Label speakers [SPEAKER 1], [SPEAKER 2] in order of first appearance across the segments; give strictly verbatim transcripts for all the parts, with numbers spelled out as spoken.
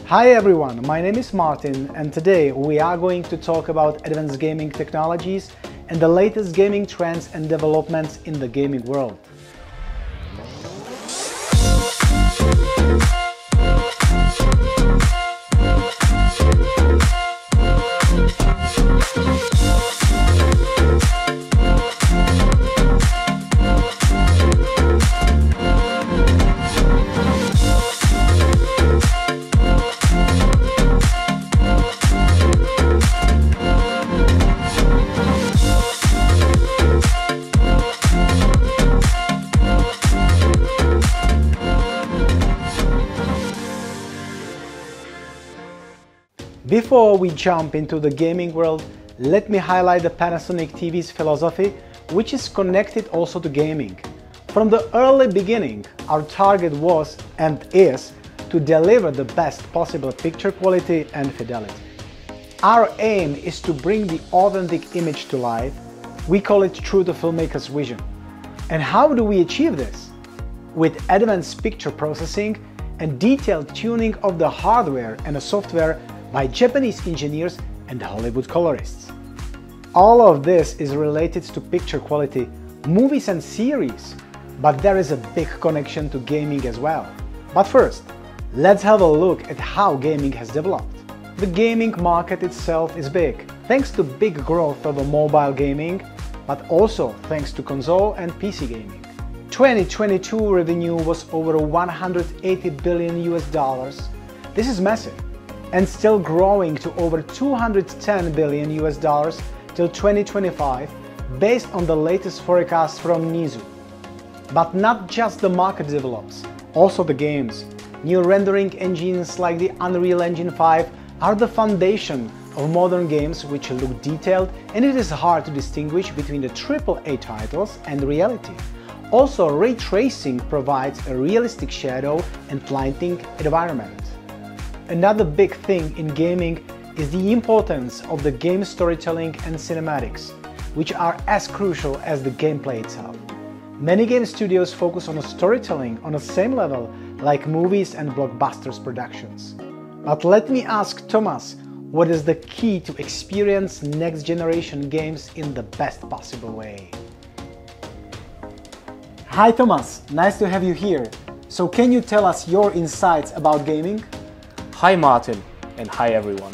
[SPEAKER 1] Hi everyone, my name is Martin and today we are going to talk about advanced gaming technologies and the latest gaming trends and developments in the gaming world. Before we jump into the gaming world, let me highlight the Panasonic T V's philosophy, which is connected also to gaming. From the early beginning, our target was and is to deliver the best possible picture quality and fidelity. Our aim is to bring the authentic image to life. We call it true to filmmaker's vision. And how do we achieve this? With advanced picture processing and detailed tuning of the hardware and the software by Japanese engineers and Hollywood colorists. All of this is related to picture quality, movies and series, but there is a big connection to gaming as well. But first, let's have a look at how gaming has developed. The gaming market itself is big, thanks to big growth of mobile gaming, but also thanks to console and P C gaming. twenty twenty-two revenue was over one hundred eighty billion U S dollars. This is massive, and still growing to over two hundred ten billion U S dollars till twenty twenty-five, based on the latest forecast from Nizhu. But not just the market develops, also the games. New rendering engines like the Unreal Engine five are the foundation of modern games which look detailed, and it is hard to distinguish between the triple A titles and reality. Also, ray tracing provides a realistic shadow and lighting environment. Another big thing in gaming is the importance of the game storytelling and cinematics, which are as crucial as the gameplay itself. Many game studios focus on storytelling on the same level like movies and blockbusters productions. But let me ask Thomas, what is the key to experience next generation games in the best possible way? Hi Thomas, nice to have you here. So can you tell us your insights about gaming?
[SPEAKER 2] Hi Martin, and hi everyone.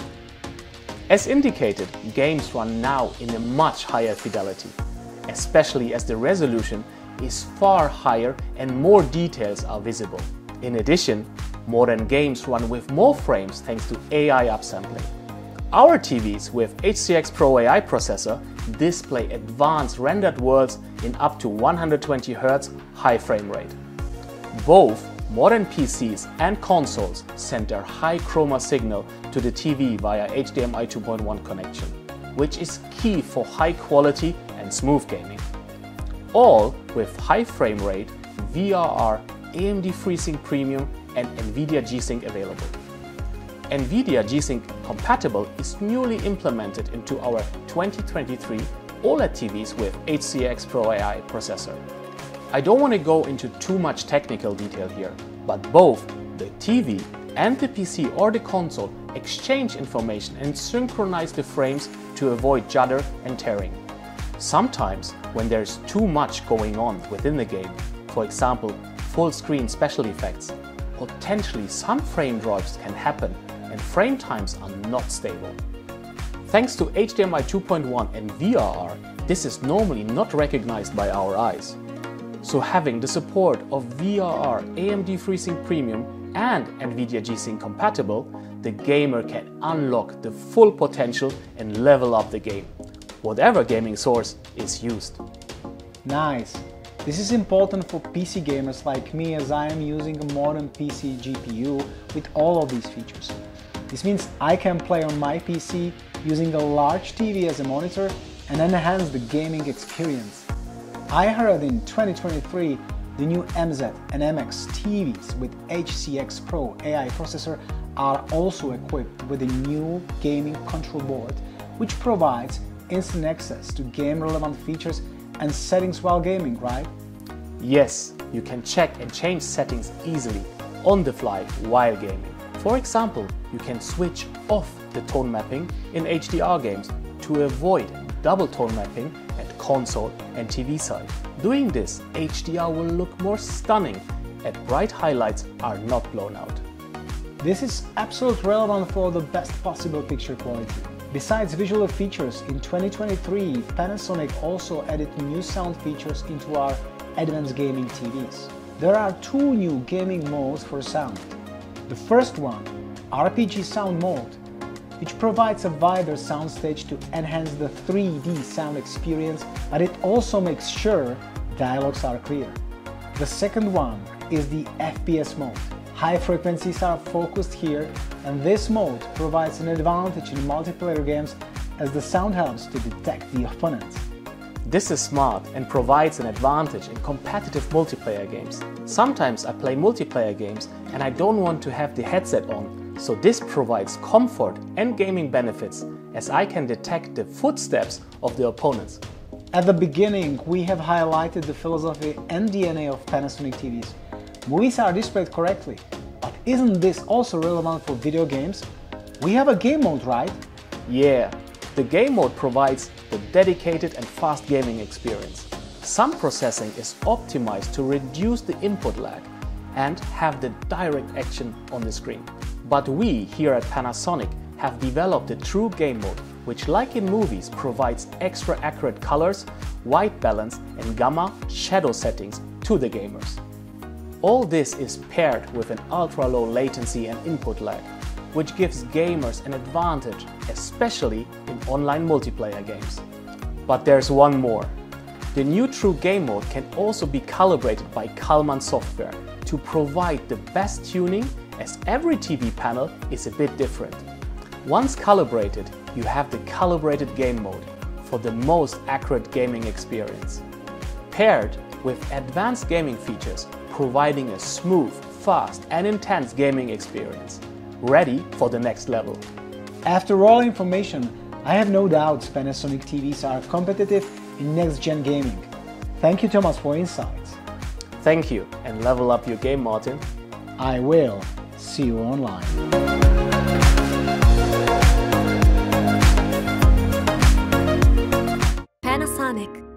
[SPEAKER 2] As indicated, games run now in a much higher fidelity, especially as the resolution is far higher and more details are visible. In addition, modern games run with more frames thanks to A I upsampling. Our T Vs with H C X Pro A I processor display advanced rendered worlds in up to one hundred twenty hertz high frame rate. Both modern P Cs and consoles send their high chroma signal to the T V via H D M I two point one connection, which is key for high quality and smooth gaming. All with high frame rate, V R R, A M D FreeSync Premium and NVIDIA G-Sync available. NVIDIA G-Sync compatible is newly implemented into our twenty twenty-three OLED T Vs with H C X Pro A I processor. I don't want to go into too much technical detail here, but both the T V and the P C or the console exchange information and synchronize the frames to avoid judder and tearing. Sometimes, when there's too much going on within the game, for example, full screen special effects, potentially some frame drops can happen and frame times are not stable. Thanks to H D M I two point one and V R R, this is normally not recognized by our eyes. So having the support of V R R, A M D FreeSync Premium and NVIDIA G-Sync compatible, the gamer can unlock the full potential and level up the game, whatever gaming source is used.
[SPEAKER 1] Nice! This is important for P C gamers like me, as I am using a modern P C G P U with all of these features. This means I can play on my P C using a large T V as a monitor and enhance the gaming experience. I heard in twenty twenty-three the new M Z and M X T Vs with H C X Pro A I processor are also equipped with a new gaming control board, which provides instant access to game-relevant features and settings while gaming, right?
[SPEAKER 2] Yes, you can check and change settings easily on the fly while gaming. For example, you can switch off the tone mapping in H D R games to avoid double tone mapping at console and T V side. Doing this, H D R will look more stunning and bright highlights are not blown out.
[SPEAKER 1] This is absolutely relevant for the best possible picture quality. Besides visual features, in twenty twenty-three, Panasonic also added new sound features into our advanced gaming T Vs. There are two new gaming modes for sound. The first one, R P G sound mode, which provides a wider soundstage to enhance the three D sound experience, but it also makes sure dialogues are clear. The second one is the F P S mode. High frequencies are focused here, and this mode provides an advantage in multiplayer games as the sound helps to detect the opponents.
[SPEAKER 2] This is smart and provides an advantage in competitive multiplayer games. Sometimes I play multiplayer games and I don't want to have the headset on, so this provides comfort and gaming benefits as I can detect the footsteps of the opponents.
[SPEAKER 1] At the beginning, we have highlighted the philosophy and D N A of Panasonic T Vs. Movies are displayed correctly, but isn't this also relevant for video games? We have a game mode, right?
[SPEAKER 2] Yeah, the game mode provides the dedicated and fast gaming experience. Some processing is optimized to reduce the input lag and have the direct action on the screen. But we here at Panasonic have developed a true game mode, which like in movies provides extra accurate colors, white balance and gamma shadow settings to the gamers. All this is paired with an ultra-low latency and input lag, which gives gamers an advantage, especially in online multiplayer games. But there's one more. The new True Game Mode can also be calibrated by Kalman software to provide the best tuning, as every T V panel is a bit different. Once calibrated, you have the calibrated game mode for the most accurate gaming experience, paired with advanced gaming features providing a smooth, fast and intense gaming experience, ready for the next level.
[SPEAKER 1] After all information, I have no doubts Panasonic T Vs are competitive in next-gen gaming. Thank you, Thomas, for insights.
[SPEAKER 2] Thank you, and level up your game, Martin.
[SPEAKER 1] I will. See you online.
[SPEAKER 3] Panasonic.